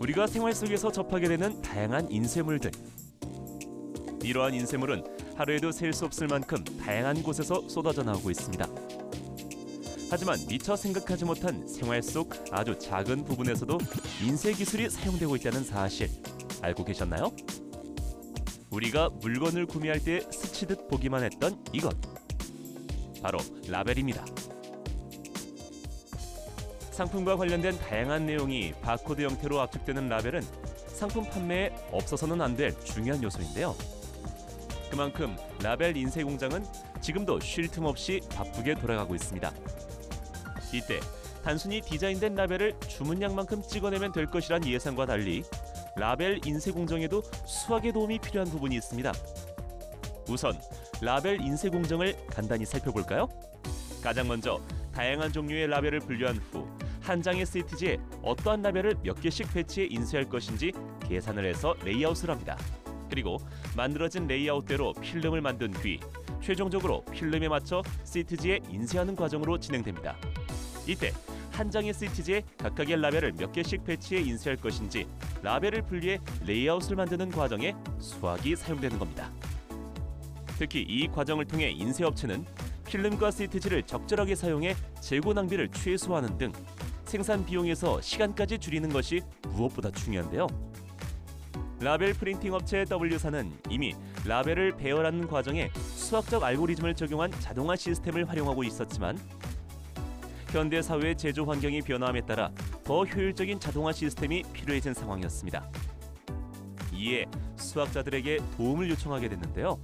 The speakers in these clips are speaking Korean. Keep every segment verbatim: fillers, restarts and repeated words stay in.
우리가 생활 속에서 접하게 되는 다양한 인쇄물들. 이러한 인쇄물은 하루에도 셀 수 없을 만큼 다양한 곳에서 쏟아져 나오고 있습니다. 하지만 미처 생각하지 못한 생활 속 아주 작은 부분에서도 인쇄 기술이 사용되고 있다는 사실 알고 계셨나요? 우리가 물건을 구매할 때 스치듯 보기만 했던 이것, 바로 라벨입니다. 상품과 관련된 다양한 내용이 바코드 형태로 압축되는 라벨은 상품 판매에 없어서는 안 될 중요한 요소인데요. 그만큼 라벨 인쇄 공장은 지금도 쉴 틈 없이 바쁘게 돌아가고 있습니다. 이때 단순히 디자인된 라벨을 주문량만큼 찍어내면 될 것이란 예상과 달리 라벨 인쇄 공정에도 수학의 도움이 필요한 부분이 있습니다. 우선 라벨 인쇄 공정을 간단히 살펴볼까요? 가장 먼저 다양한 종류의 라벨을 분류한 후 한 장의 시트지에 어떠한 라벨을 몇 개씩 배치해 인쇄할 것인지 계산을 해서 레이아웃을 합니다. 그리고 만들어진 레이아웃대로 필름을 만든 뒤 최종적으로 필름에 맞춰 시트지에 인쇄하는 과정으로 진행됩니다. 이때 한 장의 시트지에 각각의 라벨을 몇 개씩 배치해 인쇄할 것인지 라벨을 분리해 레이아웃을 만드는 과정에 수학이 사용되는 겁니다. 특히 이 과정을 통해 인쇄업체는 필름과 시트지를 적절하게 사용해 재고 낭비를 최소화하는 등 생산 비용에서 시간까지 줄이는 것이 무엇보다 중요한데요. 라벨 프린팅 업체 더블유사는 이미 라벨을 배열하는 과정에 수학적 알고리즘을 적용한 자동화 시스템을 활용하고 있었지만 현대 사회의 제조 환경이 변화함에 따라 더 효율적인 자동화 시스템이 필요해진 상황이었습니다. 이에 수학자들에게 도움을 요청하게 됐는데요.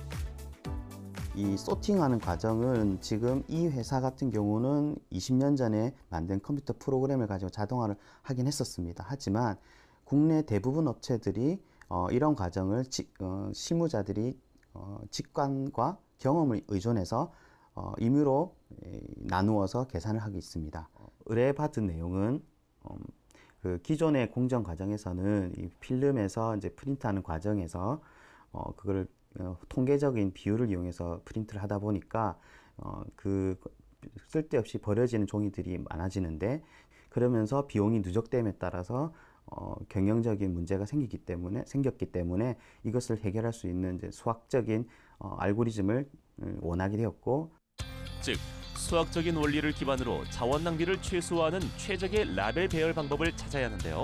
이 소팅하는 과정은 지금 이 회사 같은 경우는 이십 년 전에 만든 컴퓨터 프로그램을 가지고 자동화를 하긴 했었습니다. 하지만 국내 대부분 업체들이 어, 이런 과정을 지, 어, 실무자들이 어, 직관과 경험을 의존해서 어, 임의로 에, 나누어서 계산을 하고 있습니다. 의뢰받은 내용은 음, 그 기존의 공정 과정에서는 이 필름에서 이제 프린트하는 과정에서 어, 그걸 어, 통계적인 비율을 이용해서 프린트를 하다 보니까 어, 그 쓸데없이 버려지는 종이들이 많아지는데 그러면서 비용이 누적됨에 따라서 어, 경영적인 문제가 생기기 때문에 생겼기 때문에 이것을 해결할 수 있는 이제 수학적인 어, 알고리즘을 원하게 되었고, 즉 수학적인 원리를 기반으로 자원 낭비를 최소화하는 최적의 라벨 배열 방법을 찾아야 하는데요.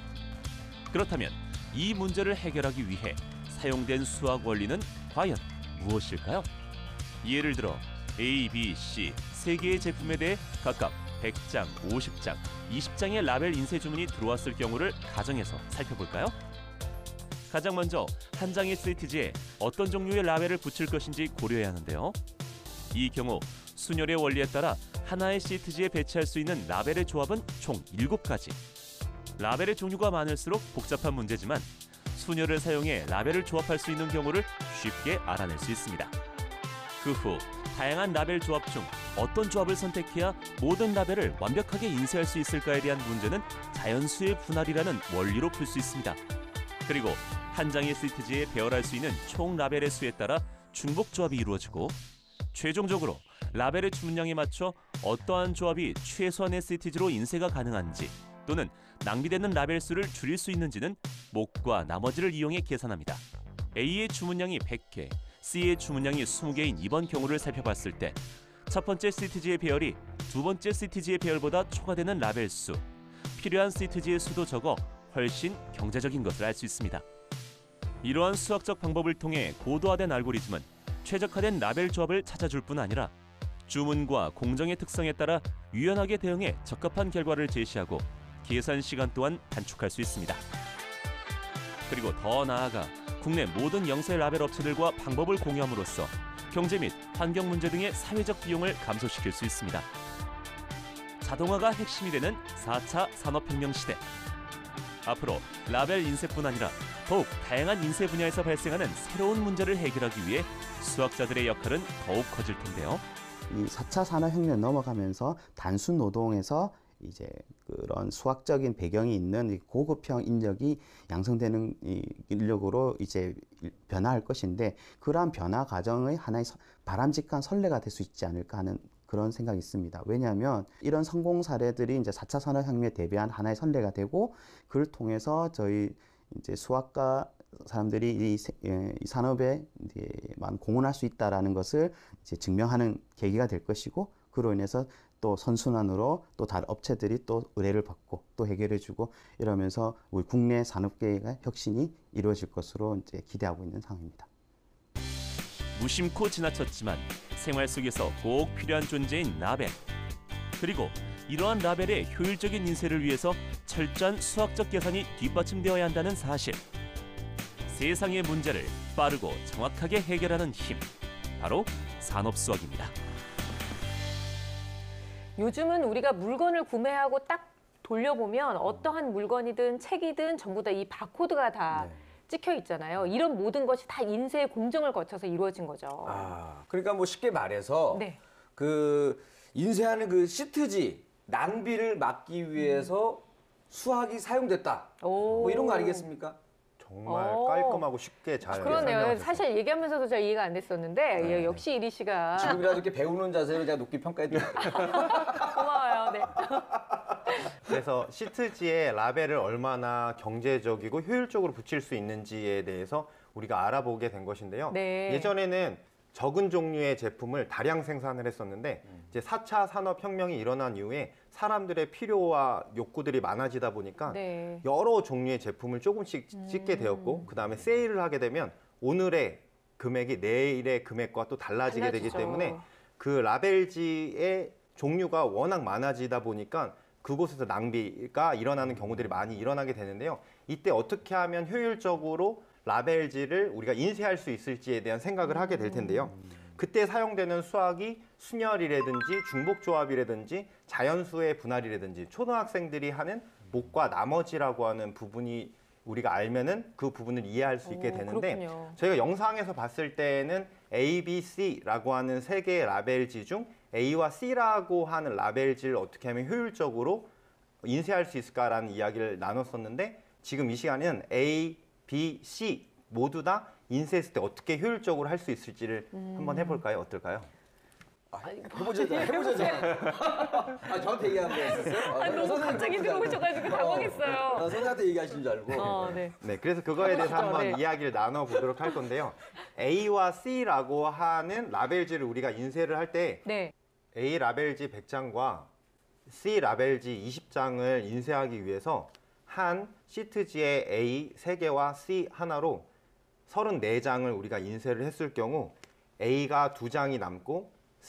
그렇다면 이 문제를 해결하기 위해 사용된 수학 원리는 과연 무엇일까요? 예를 들어 A, B, C 세 개의 제품에 대해 각각 백 장, 오십 장, 이십 장의 라벨 인쇄 주문이 들어왔을 경우를 가정해서 살펴볼까요? 가장 먼저 한 장의 시트지에 어떤 종류의 라벨을 붙일 것인지 고려해야 하는데요. 이 경우 순열의 원리에 따라 하나의 시트지에 배치할 수 있는 라벨의 조합은 총 일곱 가지. 라벨의 종류가 많을수록 복잡한 문제지만 순열을 사용해 라벨을 조합할 수 있는 경우를 쉽게 알아낼 수 있습니다. 그 후 다양한 라벨 조합 중 어떤 조합을 선택해야 모든 라벨을 완벽하게 인쇄할 수 있을까에 대한 문제는 자연수의 분할이라는 원리로 풀 수 있습니다. 그리고 한 장의 시트지에 배열할 수 있는 총 라벨의 수에 따라 중복 조합이 이루어지고 최종적으로 라벨의 주문량에 맞춰 어떠한 조합이 최소한의 시트지로 인쇄가 가능한지 또는 낭비되는 라벨 수를 줄일 수 있는지는 목과 나머지를 이용해 계산합니다. A의 주문량이 백 개, C의 주문량이 이십 개인 이번 경우를 살펴봤을 때 첫 번째 시트지의 배열이 두 번째 시트지의 배열보다 초과되는 라벨 수, 필요한 시트지의 수도 적어 훨씬 경제적인 것을 알 수 있습니다. 이러한 수학적 방법을 통해 고도화된 알고리즘은 최적화된 라벨 조합을 찾아줄 뿐 아니라 주문과 공정의 특성에 따라 유연하게 대응해 적합한 결과를 제시하고 계산 시간 또한 단축할 수 있습니다. 그리고 더 나아가 국내 모든 영세 라벨 업체들과 방법을 공유함으로써 경제 및 환경 문제 등의 사회적 비용을 감소시킬 수 있습니다. 자동화가 핵심이 되는 사 차 산업혁명 시대. 앞으로 라벨 인쇄뿐 아니라 더욱 다양한 인쇄 분야에서 발생하는 새로운 문제를 해결하기 위해 수학자들의 역할은 더욱 커질 텐데요. 이 사 차 산업혁명 넘어가면서 단순 노동에서 이제 그런 수학적인 배경이 있는 고급형 인력이 양성되는 인력으로 이제 변화할 것인데, 그러한 변화 과정의 하나의 바람직한 선례가 될 수 있지 않을까 하는 그런 그런 생각이 있습니다. 왜냐하면 이런 성공 사례들이 이제 사 차 산업혁명에 대비한 하나의 선례가 되고 그를 통해서 저희 이제 수학과 사람들이 이, 예, 이 산업에 이제 많은 공헌할 수 있다라는 것을 이제 증명하는 계기가 될 것이고 그로 인해서 또 선순환으로 또 다른 업체들이 또 의뢰를 받고 또 해결해주고 이러면서 우리 국내 산업계의 혁신이 이루어질 것으로 이제 기대하고 있는 상황입니다. 무심코 지나쳤지만 생활 속에서 꼭 필요한 존재인 라벨. 그리고 이러한 라벨의 효율적인 인쇄를 위해서 철저한 수학적 계산이 뒷받침되어야 한다는 사실. 세상의 문제를 빠르고 정확하게 해결하는 힘. 바로 산업수학입니다. 요즘은 우리가 물건을 구매하고 딱 돌려보면 어떠한 물건이든 책이든 전부 다 이 바코드가 다 네. 찍혀 있잖아요. 이런 모든 것이 다 인쇄 공정을 거쳐서 이루어진 거죠. 아, 그러니까 뭐 쉽게 말해서 네. 그 인쇄하는 그 시트지 낭비를 막기 위해서 수학이 사용됐다. 오. 뭐 이런 거 아니겠습니까? 정말 오. 깔끔하고 쉽게 잘 그러네요. 설명하셨어요. 사실 얘기하면서도 제가 이해가 안 됐었는데 네. 예, 역시 이리 씨가 지금이라도 이렇게 배우는 자세로 제가 높게 평가해드릴게요. 고마워요. 네. 그래서 시트지에 라벨을 얼마나 경제적이고 효율적으로 붙일 수 있는지에 대해서 우리가 알아보게 된 것인데요. 네. 예전에는 적은 종류의 제품을 다량 생산을 했었는데 이제 사 차 산업혁명이 일어난 이후에 사람들의 필요와 욕구들이 많아지다 보니까 네. 여러 종류의 제품을 조금씩 찍게 되었고 그 다음에 세일을 하게 되면 오늘의 금액이 내일의 금액과 또 달라지게 되기 달라지죠. 때문에 그 라벨지의 종류가 워낙 많아지다 보니까 그곳에서 낭비가 일어나는 경우들이 많이 일어나게 되는데요. 이때 어떻게 하면 효율적으로 라벨지를 우리가 인쇄할 수 있을지에 대한 생각을 하게 될 텐데요. 그때 사용되는 수학이 순열이라든지 중복조합이라든지 자연수의 분할이라든지 초등학생들이 하는 목과 나머지라고 하는 부분이 우리가 알면은 그 부분을 이해할 수 있게 오, 되는데 그렇군요. 저희가 영상에서 봤을 때는 A, B, C라고 하는 세 개의 라벨지 중 A와 C라고 하는 라벨지를 어떻게 하면 효율적으로 인쇄할 수 있을까라는 이야기를 나눴었는데 지금 이 시간에는 A, B, C 모두 다 인쇄했을 때 어떻게 효율적으로 할 수 있을지를 음. 한번 해볼까요? 어떨까요? 아, 해보자, 해보자. 아, 저한테 얘기하는 거였어요? 아, 너무 갑자기 들어오셔가지고 당황했어요. 아, 선생님한테 얘기하시는 줄 알고. 어, 네. 네, 그래서 그거에 대해서 그렇죠, 한번 네. 이야기를 나눠보도록 할 건데요. A와 C라고 하는 라벨지를 우리가 인쇄를 할 때 네. A 라벨지 백 장과 C 라벨지 이십 장을 인쇄하기 위해서 한 시트지에 A 세 개와 C 하나로 서른네 장을 우리가 인쇄를 했을 경우 A가 두 장이 남고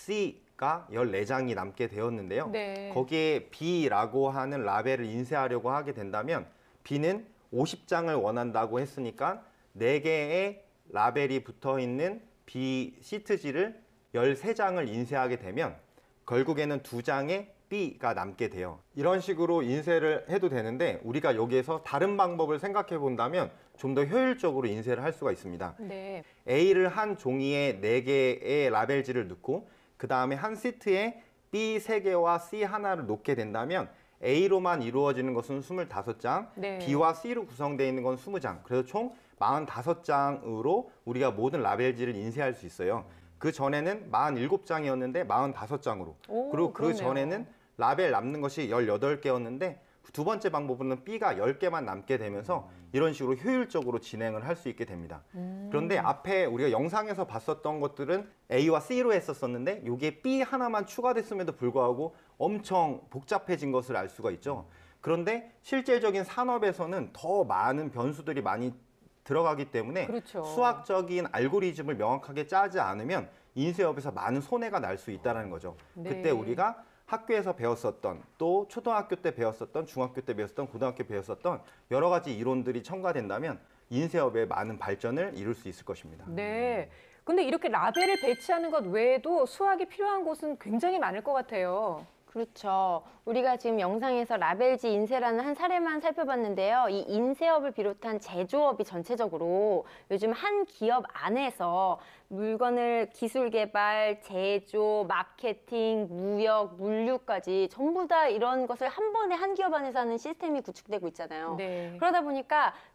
C가 열네 장이 남게 되었는데요. 네. 거기에 B라고 하는 라벨을 인쇄하려고 하게 된다면 B는 오십 장을 원한다고 했으니까 네 개의 라벨이 붙어 있는 B 시트지를 열세 장을 인쇄하게 되면 결국에는 두 장의 B가 남게 돼요. 이런 식으로 인쇄를 해도 되는데 우리가 여기에서 다른 방법을 생각해 본다면 좀 더 효율적으로 인쇄를 할 수가 있습니다. 네. A를 한 종이에 네 개의 라벨지를 넣고 그 다음에 한 시트에 B 세 개와 C 하나를 놓게 된다면 A로만 이루어지는 것은 스물다섯 장, 네. B와 C로 구성되어 있는 건 이십 장. 그래서 총 사십오 장으로 우리가 모든 라벨지를 인쇄할 수 있어요. 그 전에는 사십칠 장이었는데 사십오 장으로. 오, 그리고 그 그러네요. 전에는 라벨 남는 것이 열여덟 개였는데 두 번째 방법은 B가 열 개만 남게 되면서 이런 식으로 효율적으로 진행을 할 수 있게 됩니다. 음. 그런데 앞에 우리가 영상에서 봤었던 것들은 A와 C로 했었었는데 여기에 B 하나만 추가됐음에도 불구하고 엄청 복잡해진 것을 알 수가 있죠. 그런데 실질적인 산업에서는 더 많은 변수들이 많이 들어가기 때문에 그렇죠. 수학적인 알고리즘을 명확하게 짜지 않으면 인쇄업에서 많은 손해가 날 수 있다는 거죠. 네. 그때 우리가 학교에서 배웠었던 또 초등학교 때 배웠었던 중학교 때 배웠었던 고등학교 때 배웠었던 여러 가지 이론들이 첨가된다면 인쇄업의 많은 발전을 이룰 수 있을 것입니다. 네. 근데 이렇게 라벨을 배치하는 것 외에도 수학이 필요한 곳은 굉장히 많을 것 같아요. 그렇죠. 우리가 지금 영상에서 라벨지 인쇄라는 한 사례만 살펴봤는데요. 이 인쇄업을 비롯한 제조업이 전체적으로 요즘 한 기업 안에서 물건을 기술 개발, 제조, 마케팅, 무역, 물류까지 전부 다 이런 것을 한 번에 한 기업 안에서 하는 시스템이 구축되고 있잖아요. 네. 그러다 보니까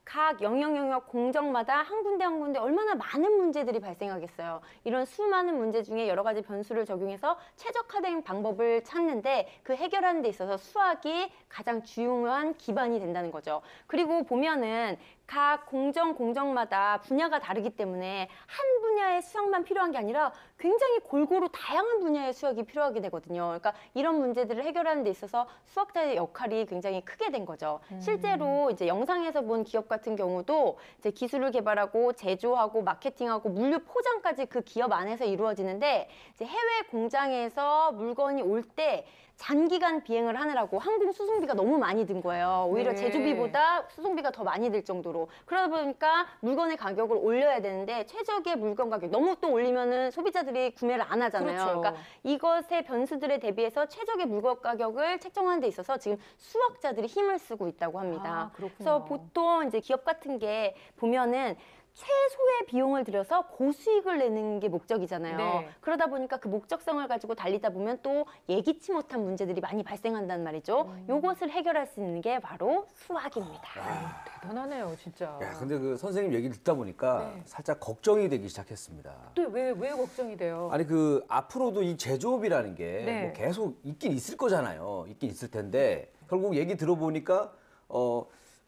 각 영역 영역 공정마다 한 군데 한 군데 얼마나 많은 문제들이 발생하겠어요. 이런 수많은 문제 중에 여러 가지 변수를 적용해서 최적화된 방법을 찾는데 그 해결하는 데 있어서 수학이 가장 중요한 기반이 된다는 거죠. 그리고 보면은 각 공정 공정마다 분야가 다르기 때문에 한 분야의 수학만 필요한 게 아니라 굉장히 골고루 다양한 분야의 수학이 필요하게 되거든요. 그러니까 이런 문제들을 해결하는 데 있어서 수학자의 역할이 굉장히 크게 된 거죠. 음. 실제로 이제 영상에서 본 기업 같은 경우도 이제 기술을 개발하고 제조하고 마케팅하고 물류 포장까지 그 기업 안에서 이루어지는데 이제 해외 공장에서 물건이 올 때 장기간 비행을 하느라고 항공 수송비가 너무 많이 든 거예요. 오히려 네. 제조비보다 수송비가 더 많이 들 정도로. 그러다 보니까 물건의 가격을 올려야 되는데 최적의 물건 가격 너무 또 올리면은 소비자들이 구매를 안 하잖아요. 그렇죠. 그러니까 이것의 변수들에 대비해서 최적의 물건 가격을 책정하는 데 있어서 지금 수학자들이 힘을 쓰고 있다고 합니다. 아, 그렇구나. 그래서 보통 이제 기업 같은 게 보면은 최소의 비용을 들여서 고수익을 내는 게 목적이잖아요. 네. 그러다 보니까 그 목적성을 가지고 달리다 보면 또 예기치 못한 문제들이 많이 발생한단 말이죠. 음. 요것을 해결할 수 있는 게 바로 수학입니다. 대단하네요, 진짜. 야, 근데 그 선생님 얘기 듣다 보니까 네. 살짝 걱정이 되기 시작했습니다. 또 왜 왜 걱정이 돼요? 아니 그 앞으로도 이 제조업이라는 게 네. 뭐 계속 있긴 있을 거잖아요. 있긴 있을 텐데 결국 얘기 들어보니까 어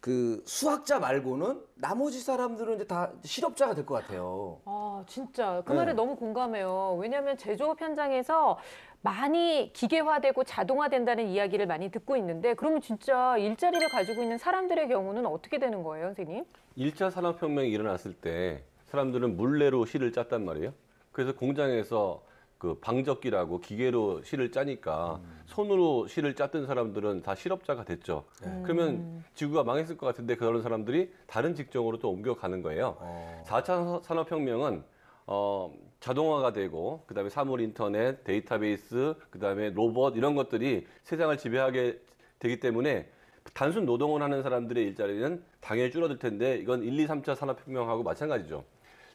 그 수학자 말고는 나머지 사람들은 이제 다 실업자가 될 것 같아요. 아, 진짜 그 네. 말에 너무 공감해요. 왜냐하면 제조업 현장에서 많이 기계화되고 자동화된다는 이야기를 많이 듣고 있는데 그러면 진짜 일자리를 가지고 있는 사람들의 경우는 어떻게 되는 거예요, 선생님? 일 차 산업혁명이 일어났을 때 사람들은 물레로 실을 짰단 말이에요. 그래서 공장에서 그 방적기라고 기계로 실을 짜니까 손으로 실을 짰던 사람들은 다 실업자가 됐죠. 그러면 지구가 망했을 것 같은데 그런 사람들이 다른 직종으로 또 옮겨가는 거예요. 어. 사 차 산업혁명은 어, 자동화가 되고 그다음에 사물 인터넷, 데이터베이스, 그다음에 로봇 이런 것들이 세상을 지배하게 되기 때문에 단순 노동을 하는 사람들의 일자리는 당연히 줄어들 텐데 이건 일, 이, 삼 차 산업혁명하고 마찬가지죠.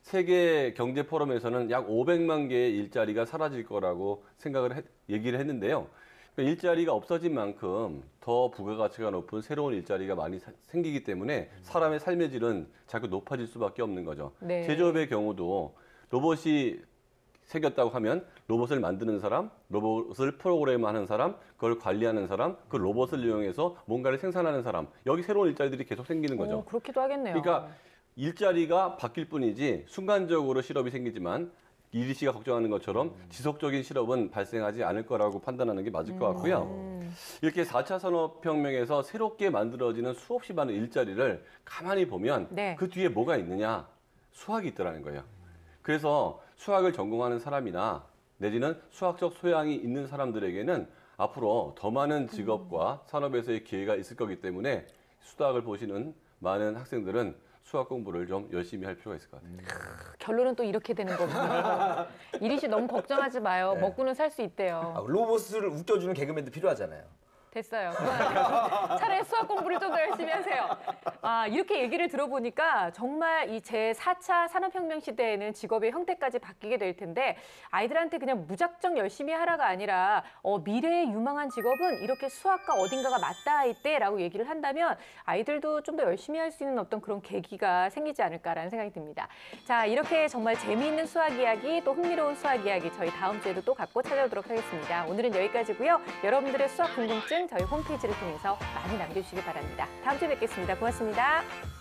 세계 경제 포럼에서는 약 오백만 개의 일자리가 사라질 거라고 생각을 했, 얘기를 했는데요. 그러니까 일자리가 없어진 만큼 더 부가가치가 높은 새로운 일자리가 많이 사, 생기기 때문에 사람의 삶의 질은 자꾸 높아질 수밖에 없는 거죠. 네. 제조업의 경우도 로봇이 생겼다고 하면 로봇을 만드는 사람, 로봇을 프로그램하는 사람, 그걸 관리하는 사람, 그 로봇을 이용해서 뭔가를 생산하는 사람, 여기 새로운 일자리들이 계속 생기는 거죠. 어, 그렇기도 하겠네요. 그러니까 일자리가 바뀔 뿐이지 순간적으로 실업이 생기지만 이리 씨가 걱정하는 것처럼 지속적인 실업은 발생하지 않을 거라고 판단하는 게 맞을 것 같고요. 음. 이렇게 사 차 산업혁명에서 새롭게 만들어지는 수없이 많은 일자리를 가만히 보면 네. 그 뒤에 뭐가 있느냐? 수학이 있더라는 거예요. 그래서 수학을 전공하는 사람이나 내지는 수학적 소양이 있는 사람들에게는 앞으로 더 많은 직업과 산업에서의 기회가 있을 거기 때문에 수학을 보시는 많은 학생들은 수학 공부를 좀 열심히 할 필요가 있을 것 같아요. 결론은 또 이렇게 되는 거군요. 이리 씨 너무 걱정하지 마요. 네. 먹고는 살 수 있대요. 아, 로봇을 웃겨주는 개그맨도 필요하잖아요. 됐어요. 그만하세요. 차라리 수학 공부를 좀 더 열심히 하세요. 아, 이렇게 얘기를 들어보니까 정말 이 제사 차 산업혁명 시대에는 직업의 형태까지 바뀌게 될 텐데 아이들한테 그냥 무작정 열심히 하라가 아니라 어, 미래의 유망한 직업은 이렇게 수학과 어딘가가 맞닿아 있대라고 얘기를 한다면 아이들도 좀 더 열심히 할 수 있는 어떤 그런 계기가 생기지 않을까라는 생각이 듭니다. 자, 이렇게 정말 재미있는 수학 이야기 또 흥미로운 수학 이야기 저희 다음 주에도 또 갖고 찾아오도록 하겠습니다. 오늘은 여기까지고요. 여러분들의 수학 궁금증 저희 홈페이지를 통해서 많이 남겨주시기 바랍니다. 다음 주에 뵙겠습니다. 고맙습니다.